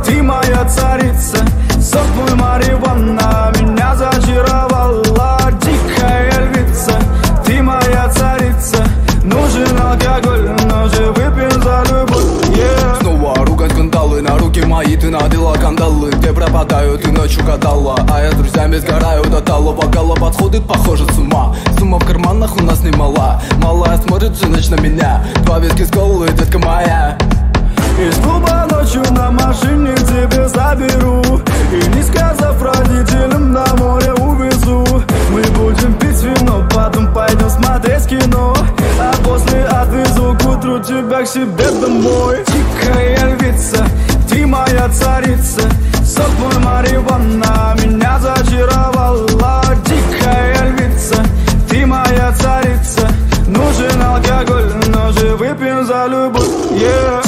ты моя царица. Сок твой марихуана меня зачаровала. Дикая львица, ты моя царица. Нужен алкоголь, но же выпьем за любовь, yeah. Снова ругать скандалы, на руки мои ты надела кандалы. Где пропадаю, ты ночью гадала, а я с друзьями сгораю до талого. Голова сходит, похоже, с ума. Сумма в карманах у нас немала. Малая смотрит всю ночь на меня. 2 виски с колой, детка моя. Из клуба ночью на машине к тебе заберу. И не сказав родителям, на море увезу. Мы будем пить вино, потом пойдем смотреть кино. А после отвезу к утру тебя к себе домой. Дикая львица, ты моя царица. Сок твой марихуана меня зачаровала. Дикая львица, ты моя царица. Нужен алкоголь, но же выпьем за любовь, yeah.